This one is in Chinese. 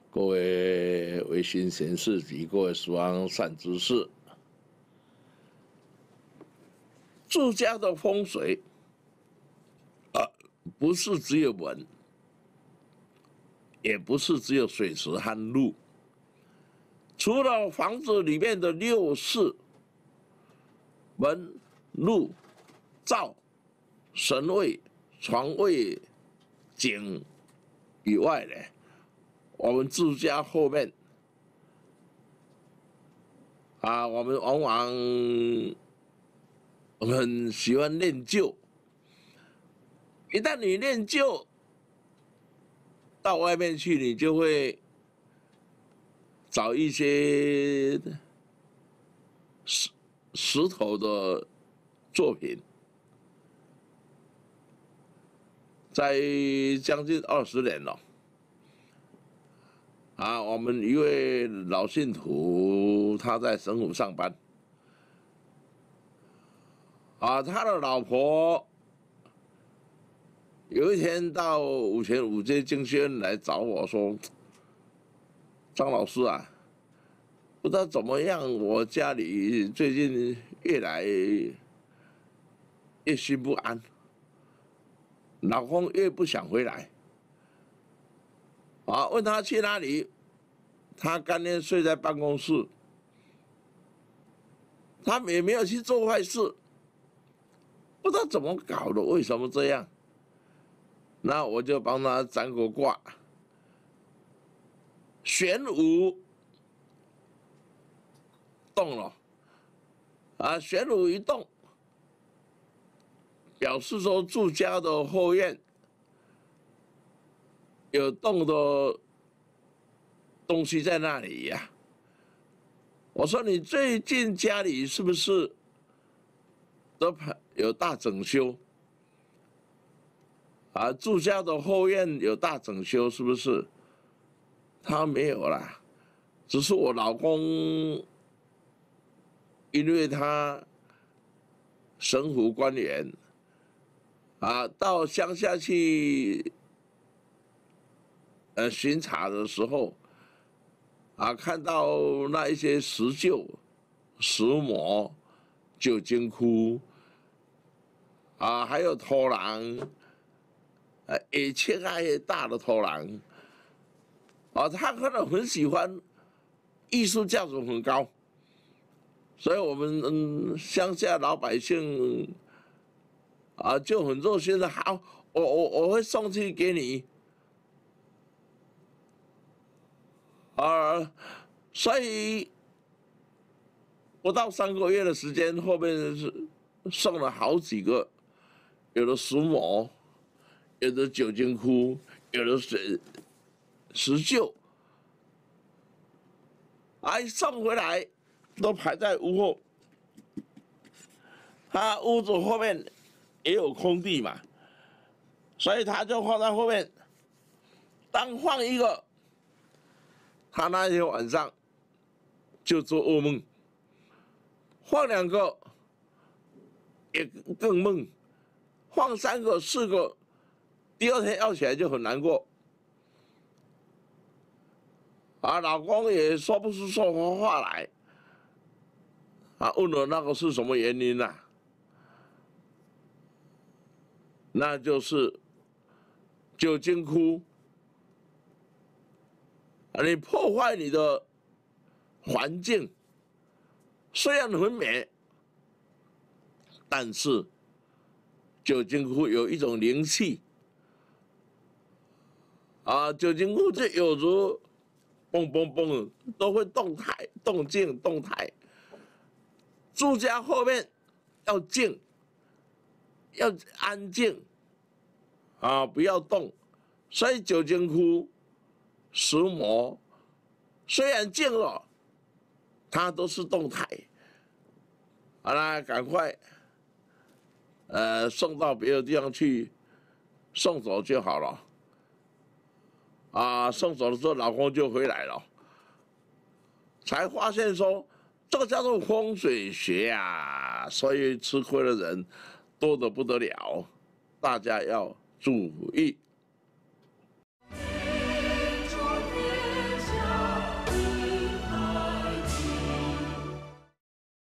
各位维新贤士及各位十方善知识，住家的风水不是只有门，也不是只有水池和路，除了房子里面的六事门、路、灶、神位、床位、井以外呢，我们住家后面我们往往很喜欢念旧。一旦你念旧，到外面去，你就会找一些石头的作品，在将近20年了。我们一位老信徒，他在省府上班，他的老婆有一天到五权五街精轩来找我说：“张老师啊，不知道怎么样，我家里最近越来越心不安，老公越不想回来。”问他去哪里，他干脆睡在办公室，他也没有去做坏事，不知道怎么搞的，为什么这样？那我就帮他占个卦，玄武动了，玄武一动，表示说住家的后院有动的东西在那里呀。我说你最近家里是不是都有大整修？住家的后院有大整修是不是？他没有啦，只是我老公因为他省府官员到乡下去巡查的时候看到那一些石臼、石磨、酒精窟还有土人也切开大的土人他可能很喜欢，艺术价值很高，所以我们乡下老百姓就很热心的，好，我会送去给你。所以不到3个月的时间，后面是送了好几个，有的石磨，有的酒精窟，有的石臼，一送回来都排在屋后。他屋子后面也有空地嘛，所以他就放在后面。当放一个，他那天晚上就做噩梦，放2个也更梦，放3个、4个，第2天要起来就很难过。老公也说不出什么话来，问我那个是什么原因那就是酒精窟，你破坏你的环境，虽然很美，但是酒精窟有一种灵气酒精窟就有如蹦蹦蹦，都会动态、动静、动态。住家后面要静，要安静不要动。所以酒精窟、石磨虽然静了，它都是动态。好啦，赶快送到别的地方去，送走就好了。送走的时候，老公就回来了，才发现说这个叫做风水学所以吃亏的人多得不得了，大家要注意。